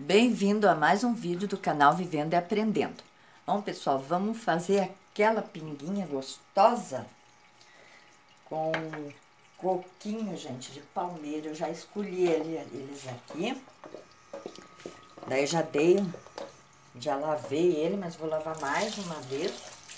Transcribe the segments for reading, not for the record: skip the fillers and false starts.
Bem-vindo a mais um vídeo do canal Vivendo e Aprendendo. Bom, pessoal, vamos fazer aquela pinguinha gostosa com coquinho, gente, de palmeira. Eu já escolhi eles aqui. Daí já lavei ele, mas vou lavar mais uma vez.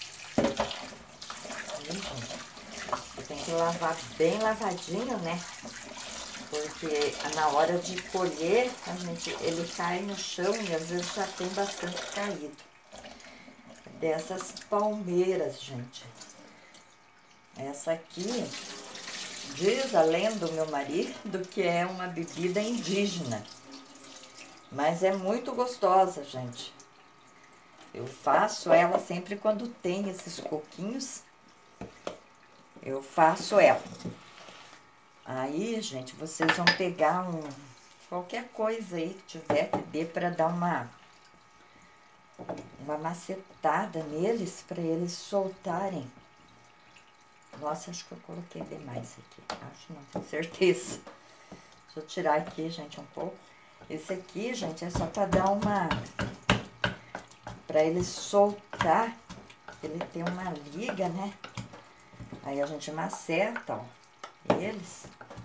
Tem que lavar bem lavadinho, né? Porque na hora de colher, ele cai no chão e às vezes já tem bastante caído. Dessas palmeiras, gente. Essa aqui, diz a lenda do meu marido que é uma bebida indígena. Mas é muito gostosa, gente. Eu faço ela sempre quando tem esses coquinhos. Eu faço ela. Aí, gente, vocês vão pegar qualquer coisa aí que tiver que dê pra dar uma macetada neles, pra eles soltarem. Nossa, acho que eu coloquei demais aqui. Acho, não tenho certeza. Deixa eu tirar aqui, gente, um pouco. Esse aqui, gente, é só pra dar pra ele soltar. Ele tem uma liga, né? Aí a gente maceta, ó, eles.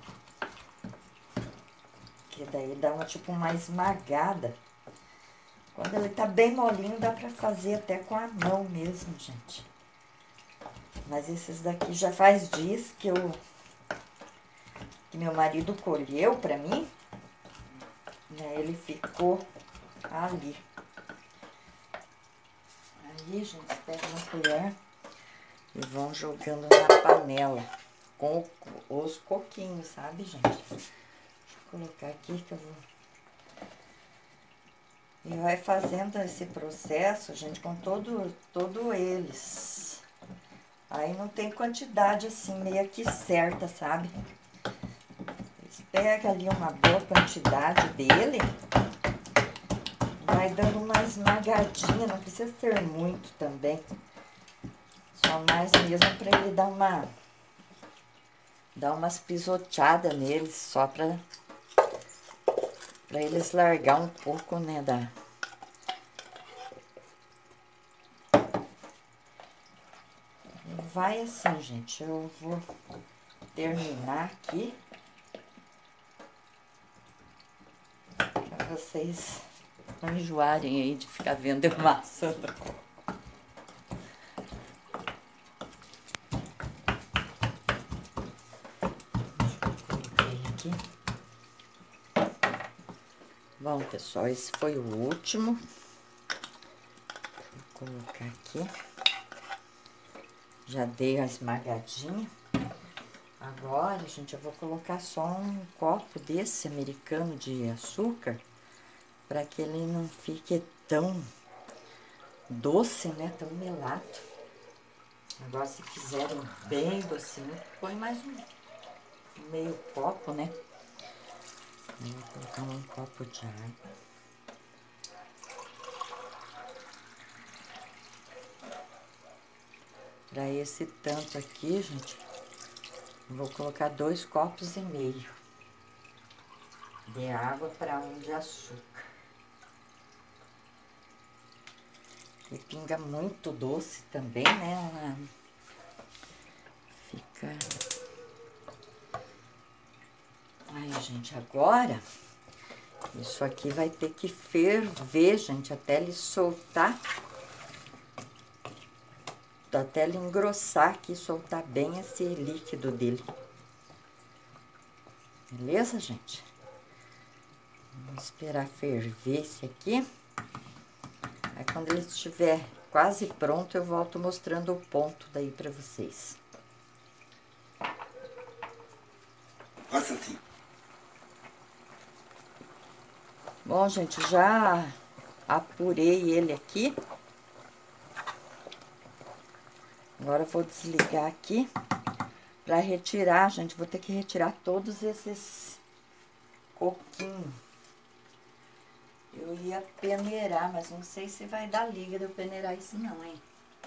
Que daí dá tipo uma esmagada. Quando ele tá bem molinho, dá pra fazer até com a mão mesmo, gente. Mas esses daqui já faz dias que meu marido colheu pra mim. Né, ele ficou ali. Aí, gente, pega uma colher e vão jogando na panela com os coquinhos, sabe, gente? Deixa eu colocar aqui que eu vou... E vai fazendo esse processo, gente, com todo eles. Aí não tem quantidade assim, meio que certa, sabe? Pega ali uma boa quantidade dele. Vai dando uma esmagadinha, não precisa ter muito também. Só mais mesmo pra ele dar umas pisoteadas neles, só pra eles largar um pouco, né, Vai assim, gente, eu vou terminar aqui. Pra vocês não enjoarem aí de ficar vendo eu amassando. Aqui. Bom, pessoal, esse foi o último. Vou colocar aqui. Já dei a esmagadinha. Agora, gente, eu vou colocar só um copo desse americano de açúcar, para que ele não fique tão doce, né? Tão melado. Agora, se quiserem bem docinho, põe mais meio copo, né? Eu vou colocar um copo de água. Para esse tanto aqui, gente, eu vou colocar 2,5 copos de água para 1 de açúcar. E pinga muito doce também, né? Ela fica... Aí, gente, agora, isso aqui vai ter que ferver, gente, até ele soltar. Até ele engrossar aqui, soltar bem esse líquido dele. Beleza, gente? Vamos esperar ferver esse aqui. Aí, quando ele estiver quase pronto, eu volto mostrando o ponto daí pra vocês. Nossa, assim. Bom, gente, já apurei ele aqui. Agora eu vou desligar aqui pra retirar, gente. Vou ter que retirar todos esses coquinhos. Eu ia peneirar, mas não sei se vai dar liga de eu peneirar isso não, hein?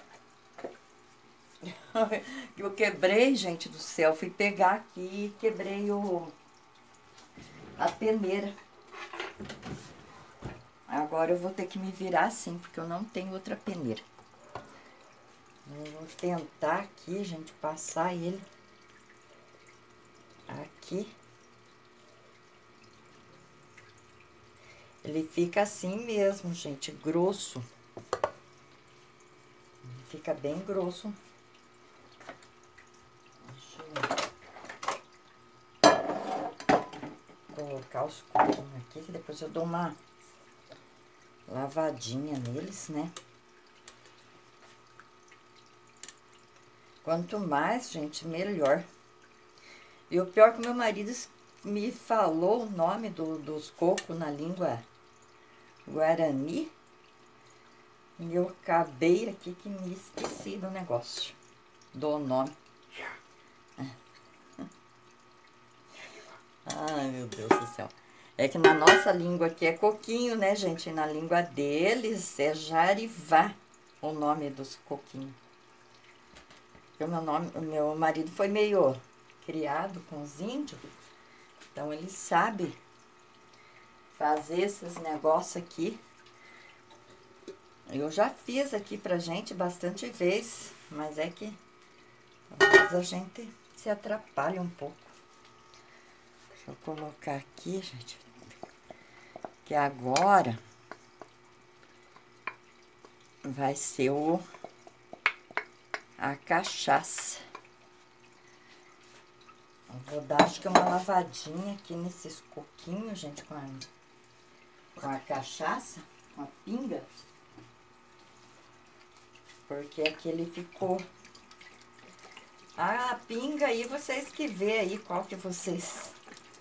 Eu quebrei, gente do céu. Fui pegar aqui e quebrei a peneira. Agora eu vou ter que me virar assim, porque eu não tenho outra peneira. Eu vou tentar aqui, gente, passar ele aqui. Ele fica assim mesmo, gente, grosso. Ele fica bem grosso. Deixa eu colocar os coquinhos aqui, que depois eu dou uma lavadinha neles, né? Quanto mais, gente, melhor. E o pior é que meu marido me falou o nome dos cocos na língua guarani. E eu acabei aqui que me esqueci do negócio, do nome. Ai, meu Deus do céu. É que na nossa língua aqui é coquinho, né, gente? E na língua deles é jarivá, o nome dos coquinhos. Porque o meu marido foi meio criado com os índios, então ele sabe fazer esses negócios aqui. Eu já fiz aqui pra gente bastante vezes, mas é que às vezes a gente se atrapalha um pouco. Deixa eu colocar aqui, gente, que agora vai ser a cachaça. Eu vou dar, acho que uma lavadinha aqui nesses coquinhos, gente, com a cachaça, com a pinga. Porque aqui ele ficou... A pinga aí, vocês que vê aí qual que vocês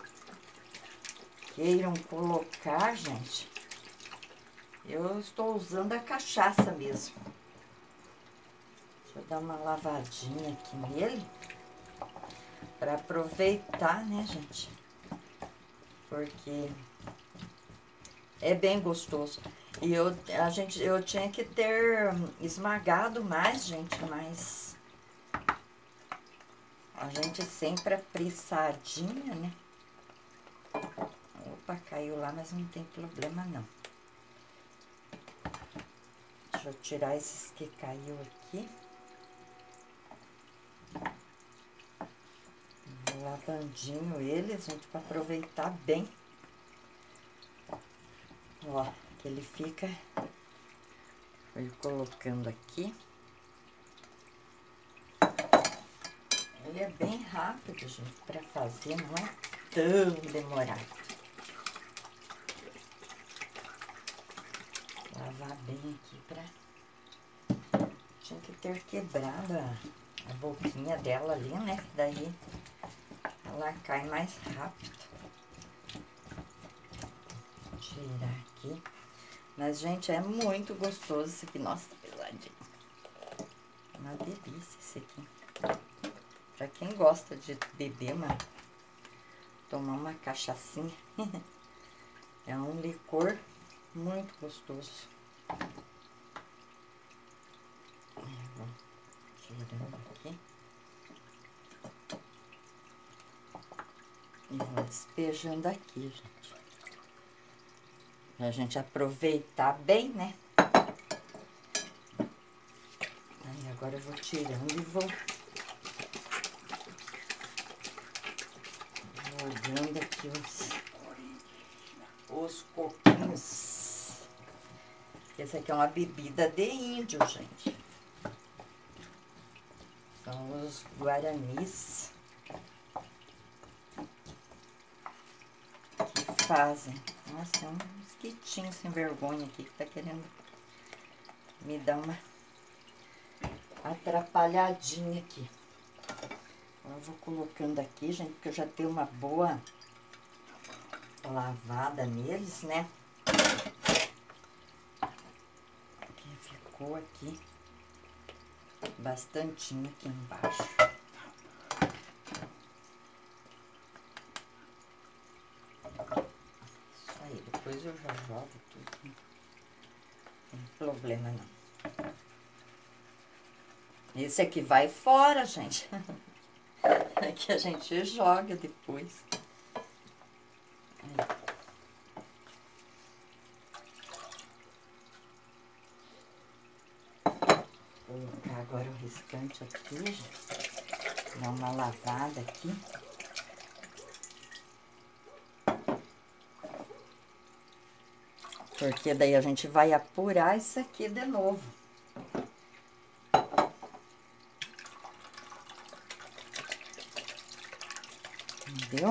queiram colocar, gente. Eu estou usando a cachaça mesmo. Deixa eu dar uma lavadinha aqui nele. Pra aproveitar, né, gente? Porque é bem gostoso. E eu tinha que ter esmagado mais, gente, mas a gente sempre apressadinha, né? Opa, caiu lá, mas não tem problema não. Deixa eu tirar esses que caiu aqui. Lavandinho eles, gente, para aproveitar bem. Ó, que ele fica... Vou colocando aqui. Ele é bem rápido, gente, para fazer, não é tão demorado. Lavar bem aqui pra... Tinha que ter quebrado a boquinha dela ali, né? Daí ela cai mais rápido. Vou tirar aqui. Mas, gente, é muito gostoso esse aqui. Nossa, tá pesadinho. É uma delícia esse aqui. Pra quem gosta de beber, tomar uma cachaçinha. É um licor muito gostoso. Vou tirando aqui. E vou despejando aqui, gente. Pra gente aproveitar bem, né? Aí agora eu vou tirando e vou jogando aqui os coquinhos. Essa aqui é uma bebida de índio, gente. São os guaranis que fazem. Nossa, é um mosquitinho sem vergonha aqui que tá querendo me dar uma atrapalhadinha aqui. Eu vou colocando aqui, gente, porque eu já tenho uma boa lavada neles, né? Que ficou aqui bastantinho aqui embaixo. Isso aí, depois eu já jogo tudo. Não tem problema não. Esse aqui vai fora, gente. Aqui a gente joga depois. Aí. colocar agora o restante aqui, gente. Dar uma lavada aqui. Porque daí a gente vai apurar isso aqui de novo. Entendeu?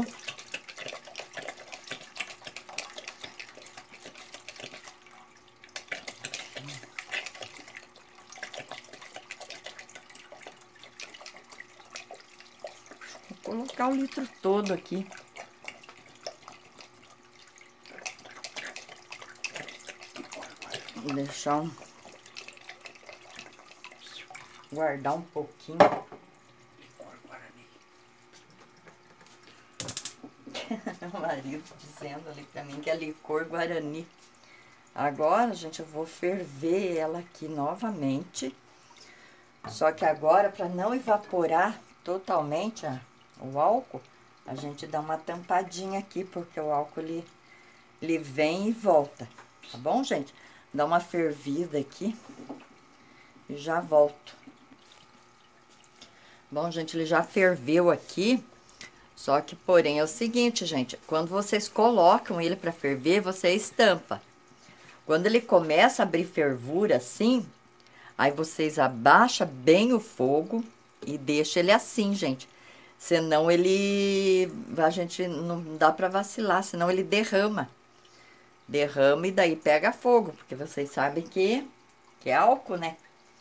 Vou colocar o litro todo aqui. Vou deixar guardar um pouquinho. Meu marido dizendo ali pra mim que é licor guarani. Agora, gente, eu vou ferver ela aqui novamente. Só que agora, para não evaporar totalmente o álcool, a gente dá uma tampadinha aqui, porque o álcool ele vem e volta. Tá bom, gente? Dá uma fervida aqui e já volto. Bom, gente, ele já ferveu aqui. Só que, porém, é o seguinte, gente, quando vocês colocam ele para ferver, você estampa. Quando ele começa a abrir fervura assim, aí vocês abaixam bem o fogo e deixam ele assim, gente. Senão a gente não dá para vacilar, senão ele derrama. Derrama e daí pega fogo, porque vocês sabem que é álcool, né?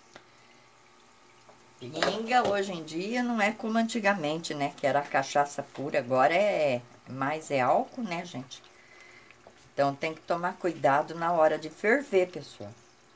Pinga hoje em dia não é como antigamente, né? Que era cachaça pura, agora é álcool, né, gente? Então tem que tomar cuidado na hora de ferver, pessoal.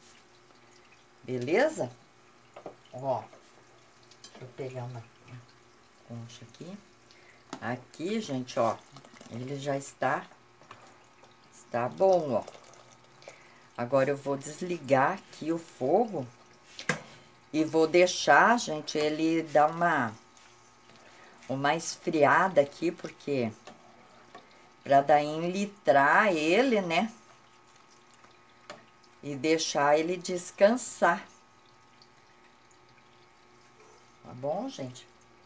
Beleza? Ó, deixa eu pegar uma concha aqui. Aqui, gente, ó, ele já está bom, ó. Agora eu vou desligar aqui o fogo. E vou deixar, gente, ele dar uma esfriada aqui, porque pra daí enlitrar ele, né? E deixar ele descansar. Tá bom, gente?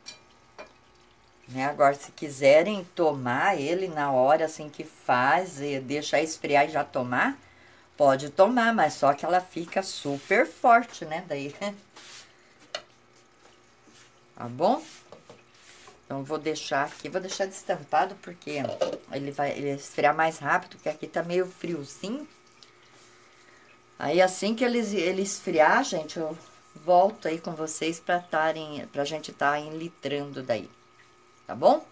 Né? Agora, se quiserem tomar ele na hora, assim, que faz, e deixar esfriar e já tomar, pode tomar, mas só que ela fica super forte, né? Daí... Tá bom? Então, vou deixar aqui, vou deixar destampado, porque ele vai esfriar mais rápido, porque aqui tá meio friozinho. Aí, assim que ele esfriar, gente, eu volto aí com vocês pra gente tá enlitrando daí, tá bom?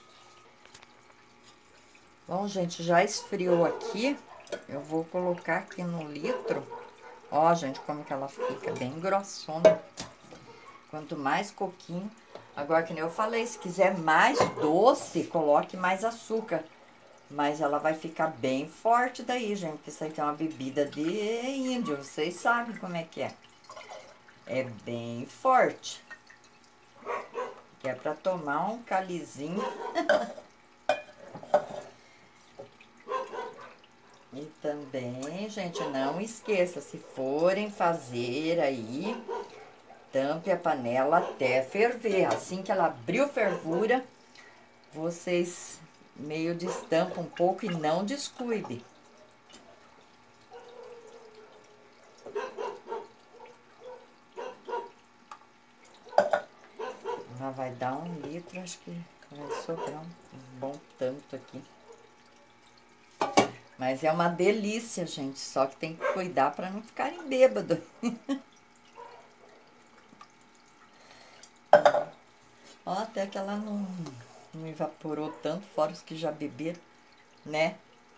Bom, gente, já esfriou aqui, eu vou colocar aqui no litro. Ó, gente, como que ela fica bem grossona. Quanto mais coquinho. Agora, que nem eu falei, se quiser mais doce, coloque mais açúcar. Mas ela vai ficar bem forte daí, gente. Porque isso aqui é uma bebida de índio. Vocês sabem como é que é. É bem forte. Que é pra tomar um calizinho. E também, gente, não esqueça, se forem fazer aí... Tampe a panela até ferver. Assim que ela abriu fervura, vocês meio destampam um pouco e não descuide. Ela vai dar 1 litro, acho que vai sobrar um bom tanto aqui. Mas é uma delícia, gente. Só que tem que cuidar para não ficarem bêbados. Ó, até que ela não evaporou tanto, fora os que já beberam, né?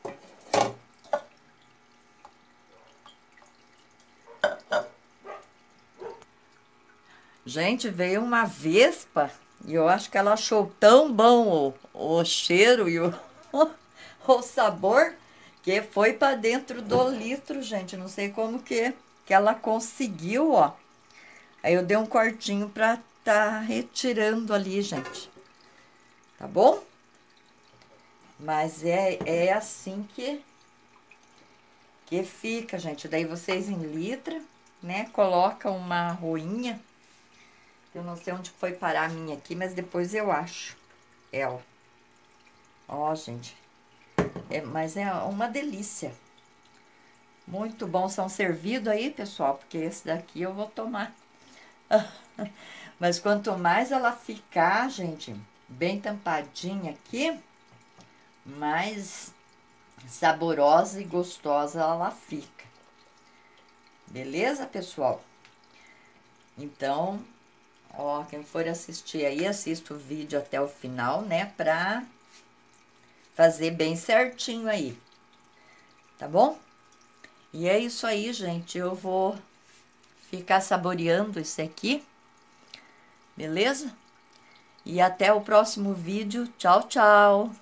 Gente, veio uma vespa e eu acho que ela achou tão bom o cheiro e o sabor que foi para dentro do litro, gente. Não sei como que ela conseguiu, ó. Aí eu dei um cortinho pra tá retirando ali, gente. Tá bom? Mas é assim que fica, gente. Daí vocês enlitram né? Coloca uma arruinha. Eu não sei onde foi parar a minha aqui, mas depois eu acho ela. Ó, gente. Mas é uma delícia. Muito bom. São servidos aí, pessoal, porque esse daqui eu vou tomar. Mas quanto mais ela ficar, gente, bem tampadinha aqui, mais saborosa e gostosa ela fica. Beleza, pessoal? Então, ó, quem for assistir aí, assista o vídeo até o final, né? Pra fazer bem certinho aí. Tá bom? E é isso aí, gente. Eu vou ficar saboreando esse aqui. Beleza? E até o próximo vídeo. Tchau, tchau!